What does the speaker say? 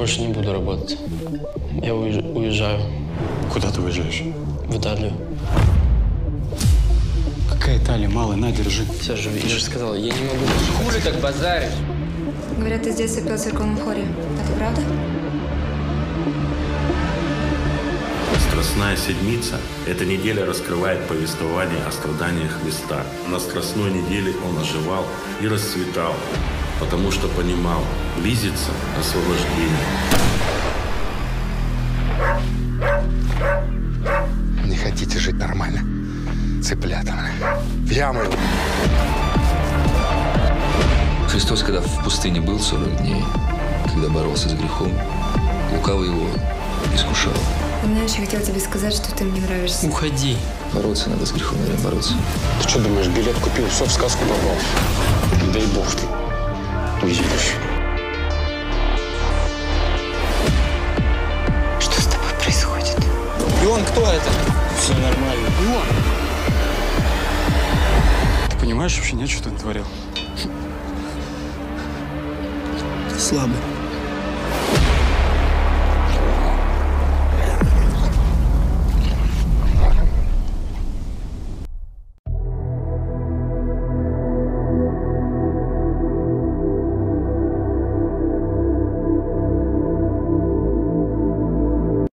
больше не буду работать. Я уезжаю. Куда ты уезжаешь? В Италию. Какая Италия, малый, на, держи. Сережа, я же сказал, я не могу. Хули так базаришь? Говорят, ты с детства пел в церковном хоре. Это правда? Страстная седмица – эта неделя раскрывает повествование о страданиях Христа. На Страстной неделе он оживал и расцветал, потому что понимал, близится освобождение. Не хотите жить нормально? Цыплята, в яму его. Христос, когда в пустыне был 40 дней, когда боролся с грехом, лукавый его искушал. Знаешь, я хотела тебе сказать, что ты мне нравишься. Уходи. Бороться надо с грехом, наверное, бороться. Ты что думаешь, билет купил, все в сказку попал? Не дай бог ты уедешь. Что с тобой происходит? И он кто это? Все нормально. Ты понимаешь вообще, нет, что ты натворил? Слабый.